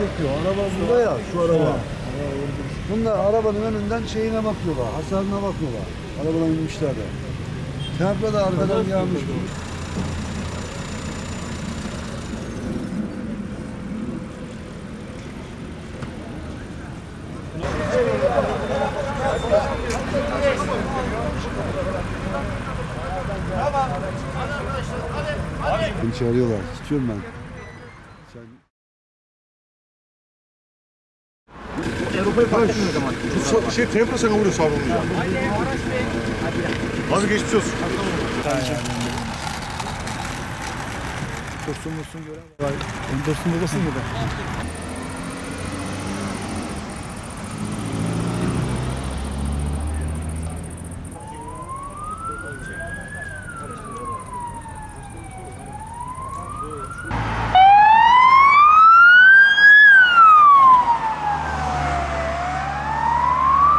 çekiyor. Araba burada ya, şu araba. Bunlar arabanın önünden şeyine bakıyorlar, hasarına bakıyorlar. Arabadan inmişler de. Temple da arkadan gelmiş. Beni çağırıyorlar. Tutuyorum ben. Avrupa'yı paylaşıyor o zaman. Şu tempo sana vuruyor savruluyor. Abi geçmiş olsun. Dostum gören var. Dostum babasın mı da?